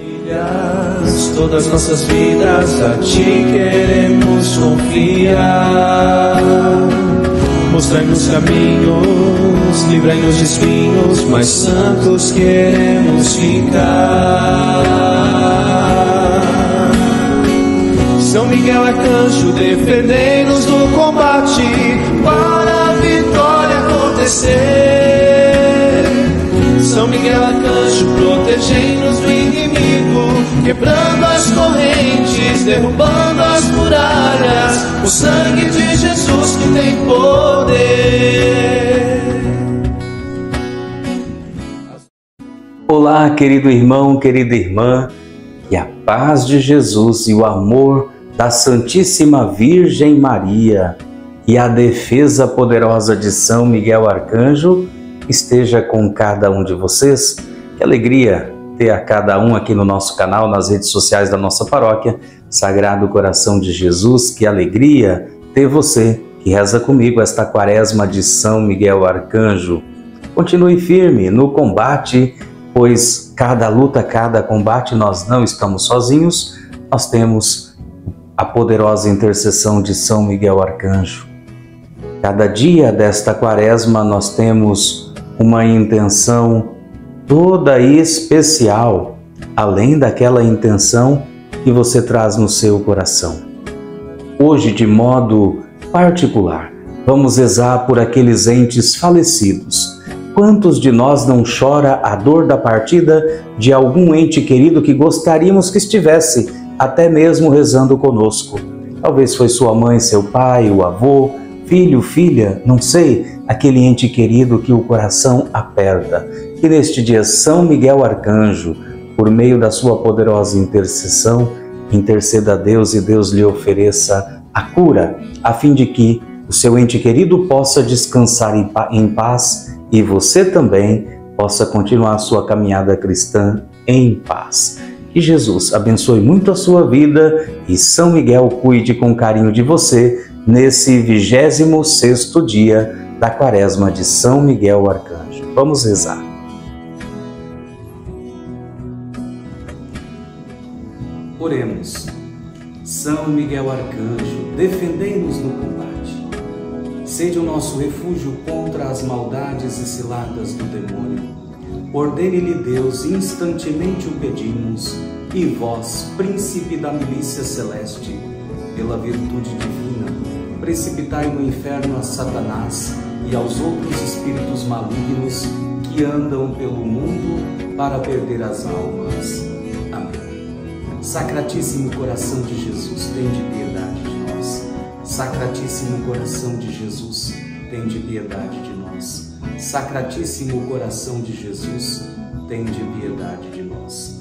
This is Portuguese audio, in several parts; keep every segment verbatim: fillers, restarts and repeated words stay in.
Todas nossas vidas a Ti queremos confiar. Mostrai-nos caminhos, livrai-nos de espinhos, mais santos queremos ficar. São Miguel Arcanjo, defendei-nos no combate, para a vitória acontecer. São Miguel Arcanjo, protegei-nos do inimigo, quebrando as correntes, derrubando as muralhas. O sangue de Jesus que tem poder. Olá, querido irmão, querida irmã, que a paz de Jesus e o amor da Santíssima Virgem Maria e a defesa poderosa de São Miguel Arcanjo esteja com cada um de vocês. Que alegria ter a cada um aqui no nosso canal, nas redes sociais da nossa paróquia Sagrado Coração de Jesus. Que alegria ter você que reza comigo esta quaresma de São Miguel Arcanjo. Continue firme no combate, pois cada luta, cada combate, nós não estamos sozinhos, nós temos a poderosa intercessão de São Miguel Arcanjo. Cada dia desta quaresma nós temos uma intenção toda especial, além daquela intenção que você traz no seu coração. Hoje, de modo particular, vamos rezar por aqueles entes falecidos. Quantos de nós não chora a dor da partida de algum ente querido que gostaríamos que estivesse até mesmo rezando conosco? Talvez foi sua mãe, seu pai, o avô, filho, filha, não sei, aquele ente querido que o coração aperta. Que neste dia São Miguel Arcanjo, por meio da sua poderosa intercessão, interceda a Deus e Deus lhe ofereça a cura, a fim de que o seu ente querido possa descansar em paz e você também possa continuar a sua caminhada cristã em paz. Que Jesus abençoe muito a sua vida e São Miguel cuide com carinho de você nesse vigésimo sexto dia da quaresma de São Miguel Arcanjo. Vamos rezar. Oremos. São Miguel Arcanjo, defendei-nos no combate. Sede o nosso refúgio contra as maldades e ciladas do demônio. Ordene-lhe Deus, instantemente o pedimos, e vós, príncipe da milícia celeste, pela virtude divina, precipitai no inferno a Satanás e aos outros espíritos malignos que andam pelo mundo para perder as almas. Amém. Sacratíssimo coração de Jesus, tende piedade de nós. Sacratíssimo coração de Jesus, tende piedade de nós. Sacratíssimo coração de Jesus, tende piedade de nós.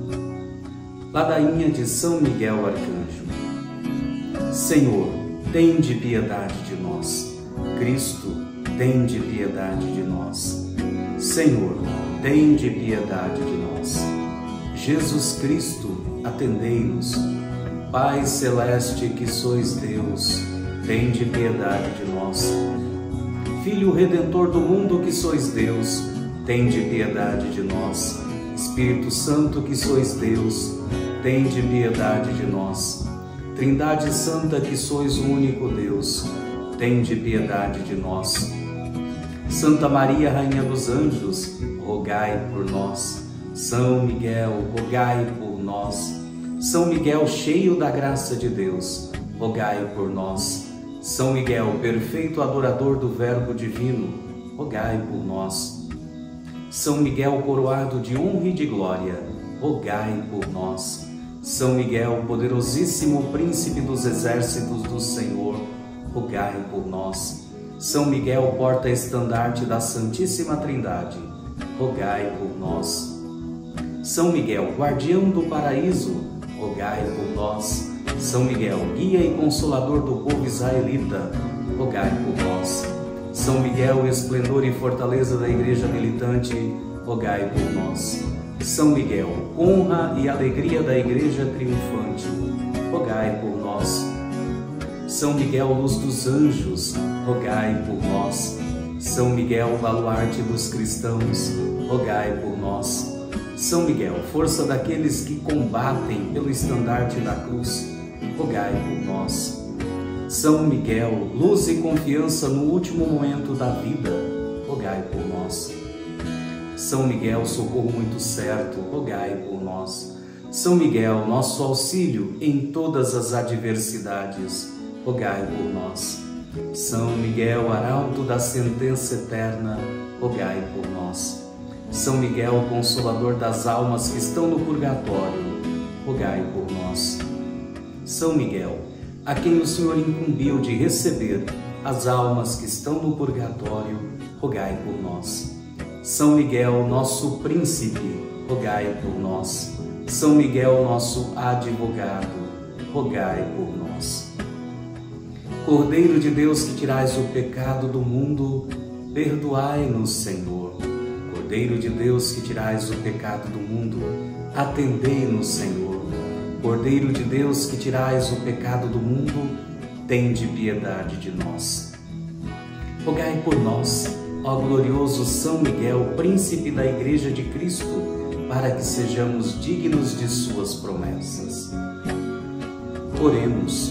Ladainha de São Miguel Arcanjo. Senhor, tende piedade de nós. Cristo, tende piedade de nós. Senhor, tende piedade de nós. Jesus Cristo, atendei-nos. Pai celeste que sois Deus, tende piedade de nós. Filho Redentor do mundo que sois Deus, tende piedade de nós. Espírito Santo que sois Deus, tende piedade de nós. Trindade Santa que sois o único Deus, tende piedade de nós. Santa Maria, Rainha dos Anjos, rogai por nós. São Miguel, rogai por nós. São Miguel, cheio da graça de Deus, rogai por nós. São Miguel, perfeito adorador do Verbo Divino, rogai por nós. São Miguel, coroado de honra e de glória, rogai por nós. São Miguel, poderosíssimo príncipe dos exércitos do Senhor, rogai por nós. São Miguel, porta-estandarte da Santíssima Trindade, rogai por nós. São Miguel, guardião do paraíso, rogai por nós. São Miguel, guia e consolador do povo israelita, rogai por nós. São Miguel, esplendor e fortaleza da Igreja militante, rogai por nós. São Miguel, honra e alegria da Igreja triunfante, rogai por nós. São Miguel, luz dos anjos, rogai por nós. São Miguel, baluarte dos cristãos, rogai por nós. São Miguel, força daqueles que combatem pelo estandarte da cruz, rogai por nós. São Miguel, luz e confiança no último momento da vida, rogai por nós. São Miguel, socorro muito certo, rogai por nós. São Miguel, nosso auxílio em todas as adversidades, rogai por nós. São Miguel, arauto da sentença eterna, rogai por nós. São Miguel, consolador das almas que estão no purgatório, rogai por nós. São Miguel, a quem o Senhor incumbiu de receber as almas que estão no purgatório, rogai por nós. São Miguel, nosso príncipe, rogai por nós. São Miguel, nosso advogado, rogai por nós. Cordeiro de Deus, que tirais o pecado do mundo, perdoai-nos, Senhor. Cordeiro de Deus, que tirais o pecado do mundo, atendei-nos, Senhor. Cordeiro de Deus, que tirais o pecado do mundo, tende piedade de nós. Rogai por nós, ó glorioso São Miguel, príncipe da Igreja de Cristo, para que sejamos dignos de suas promessas. Oremos.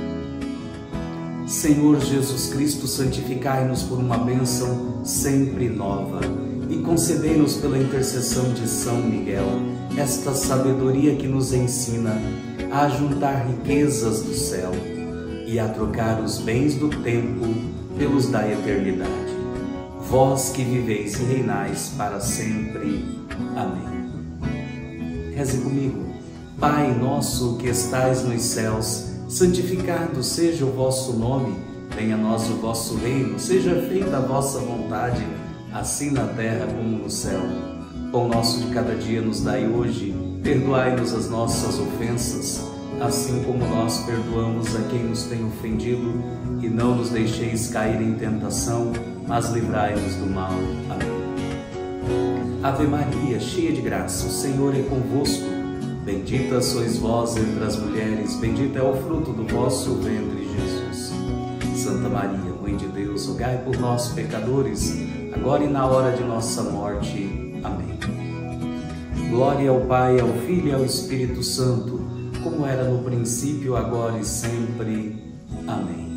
Senhor Jesus Cristo, santificai-nos por uma bênção sempre nova e concedei-nos pela intercessão de São Miguel esta sabedoria que nos ensina a juntar riquezas do céu e a trocar os bens do tempo pelos da eternidade. Vós que viveis e reinais para sempre. Amém. Reze comigo. Pai nosso que estais nos céus, santificado seja o vosso nome, venha a nós o vosso reino, seja feita a vossa vontade, assim na terra como no céu. Pão nosso de cada dia nos dai hoje, perdoai-nos as nossas ofensas, assim como nós perdoamos a quem nos tem ofendido, e não nos deixeis cair em tentação, mas livrai-nos do mal. Amém. Ave Maria, cheia de graça, o Senhor é convosco. Bendita sois vós entre as mulheres, bendito é o fruto do vosso ventre, Jesus. Santa Maria, Mãe de Deus, rogai por nós, pecadores, agora e na hora de nossa morte. Amém. Glória ao Pai, ao Filho e ao Espírito Santo, como era no princípio, agora e sempre. Amém.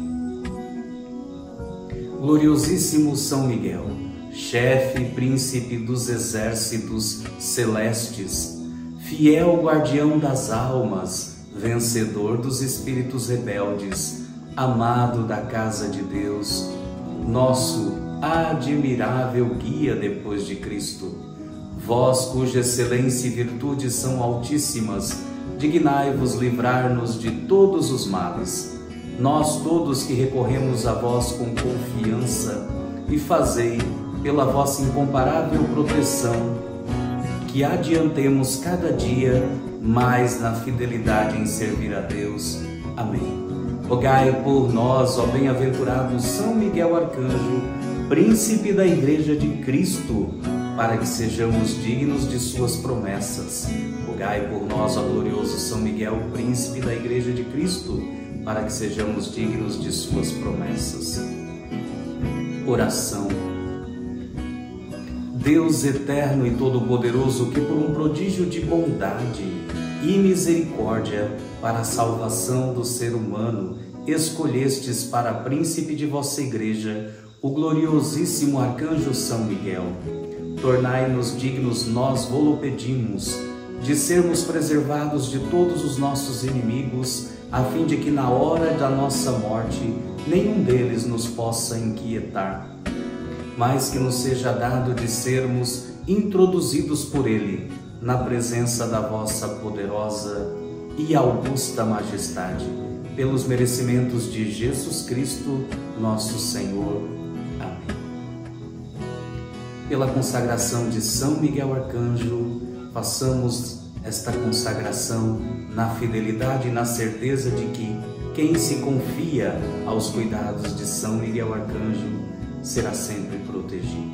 Gloriosíssimo São Miguel, chefe e príncipe dos exércitos celestes, fiel guardião das almas, vencedor dos espíritos rebeldes, amado da casa de Deus, nosso admirável guia depois de Cristo, vós cuja excelência e virtude são altíssimas, dignai-vos livrar-nos de todos os males. Nós todos que recorremos a vós com confiança, e fazei, pela vossa incomparável proteção, que adiantemos cada dia mais na fidelidade em servir a Deus. Amém. Rogai por nós, ó bem-aventurado São Miguel Arcanjo, príncipe da Igreja de Cristo, para que sejamos dignos de suas promessas. Rogai por nós, ó glorioso São Miguel, príncipe da Igreja de Cristo, para que sejamos dignos de suas promessas. Oração. Deus eterno e todo-poderoso, que por um prodígio de bondade e misericórdia para a salvação do ser humano, escolhestes para príncipe de vossa Igreja o gloriosíssimo Arcanjo São Miguel. Tornai-nos dignos, nós vô-lo pedimos, de sermos preservados de todos os nossos inimigos, a fim de que na hora da nossa morte nenhum deles nos possa inquietar, mas que nos seja dado de sermos introduzidos por Ele na presença da vossa poderosa e augusta majestade, pelos merecimentos de Jesus Cristo, nosso Senhor. Amém. Pela consagração de São Miguel Arcanjo, façamos esta consagração na fidelidade e na certeza de que quem se confia aos cuidados de São Miguel Arcanjo será sempre protegido.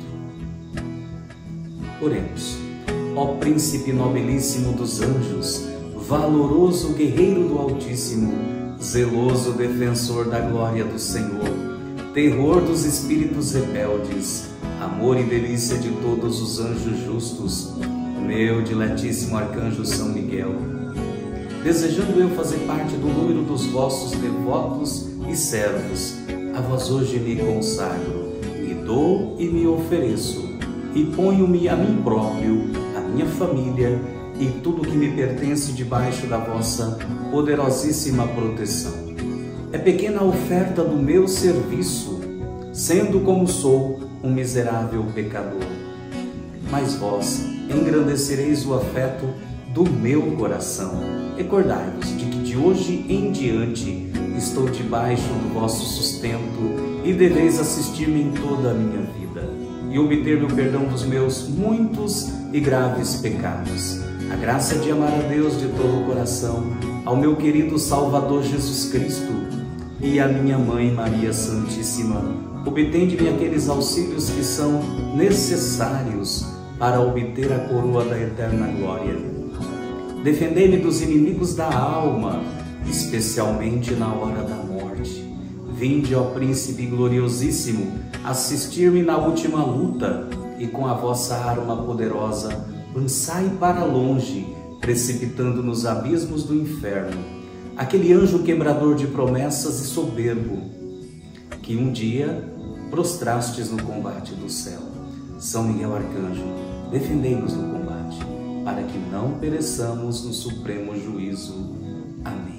Oremos. Ó Príncipe nobilíssimo dos anjos, valoroso guerreiro do Altíssimo, zeloso defensor da glória do Senhor, terror dos espíritos rebeldes, amor e delícia de todos os anjos justos, meu diletíssimo arcanjo São Miguel, desejando eu fazer parte do número dos vossos devotos e servos, a vós hoje me consagro, me dou e me ofereço, e ponho-me a mim próprio, a minha família e tudo que me pertence debaixo da vossa poderosíssima proteção. É pequena a oferta do meu serviço, sendo como sou um miserável pecador. Mas vós engrandecereis o afeto do meu coração. Recordai-vos de que de hoje em diante estou debaixo do vosso sustento e deveis assistir-me em toda a minha vida e obter-me o perdão dos meus muitos e graves pecados. A graça de amar a Deus de todo o coração, ao meu querido Salvador Jesus Cristo e à minha Mãe Maria Santíssima, obtende-me aqueles auxílios que são necessários para obter a coroa da eterna glória. Defendei-me dos inimigos da alma, especialmente na hora da morte. Vinde, ó Príncipe gloriosíssimo, assistir-me na última luta, e com a vossa arma poderosa, lançai para longe, precipitando nos abismos do inferno, aquele anjo quebrador de promessas e soberbo, que um dia prostrastes no combate do céu. São Miguel Arcanjo, defendei-nos no combate, para que não pereçamos no supremo juízo. Amém.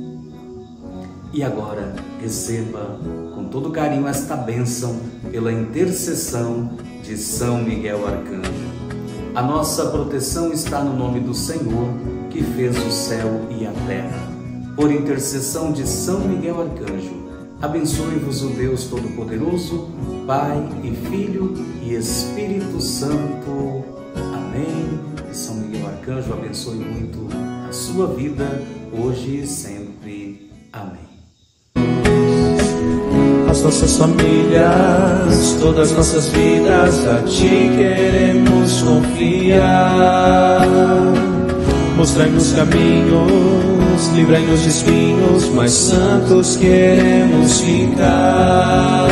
E agora, receba com todo carinho esta bênção pela intercessão de São Miguel Arcanjo. A nossa proteção está no nome do Senhor, que fez o céu e a terra. Por intercessão de São Miguel Arcanjo, abençoe-vos o Deus Todo-Poderoso, Pai e Filho e Espírito Santo. Amém. E São Miguel Arcanjo abençoe muito a sua vida, hoje e sempre. Amém. As nossas famílias, todas as nossas vidas, a Ti queremos confiar. Mostrai-nos caminhos, livrai-nos de espinhos, mais santos queremos ficar.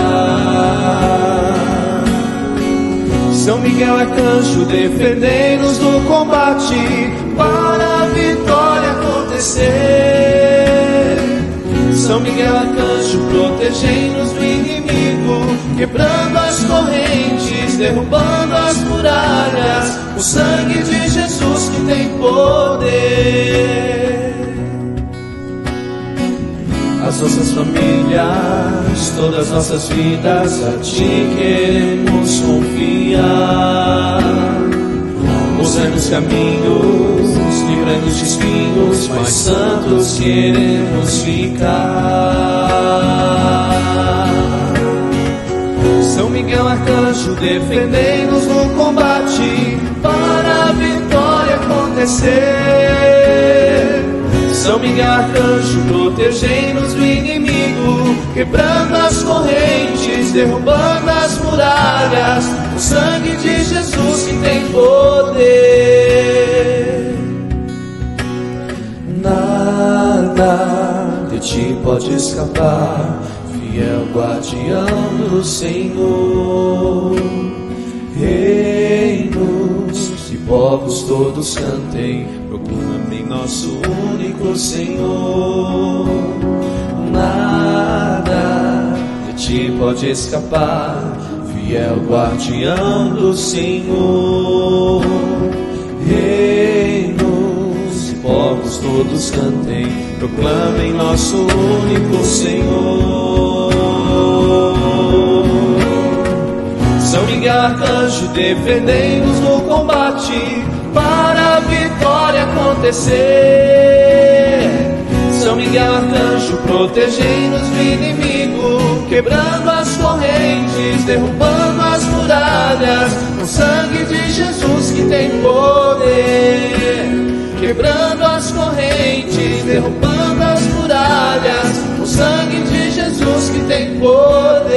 São Miguel Arcanjo, defendei-nos do combate, para a vitória acontecer. São Miguel Arcanjo, protegei-nos do inimigo, quebrando as correntes, derrubando as muralhas, o sangue de Jesus que tem poder. As nossas famílias, todas as nossas vidas, a Ti queremos confiar. Mostrai-nos caminhos, livrai-nos de espinhos, mais santos queremos ficar. São Miguel Arcanjo, defendei-nos no combate, para a vitória acontecer. São Miguel Arcanjo, protegei-nos do inimigo, quebrando as correntes, derrubando as muralhas, o sangue de Jesus que tem poder. Nada de Ti pode escapar, fiel guardião do Senhor. Reinos e povos todos cantem, proclamem nosso único Senhor. Nada de Ti pode escapar, fiel guardião do Senhor. Reinos e povos todos cantem, proclamem nosso único Senhor. São Miguel Arcanjo, defendei-nos no combate, para a vitória acontecer. São Miguel Arcanjo, protegei-nos do inimigo, quebrando as correntes, derrubando as muralhas, o sangue de Jesus que tem poder. Quebrando as correntes, derrubando as muralhas, o sangue de Jesus que tem poder.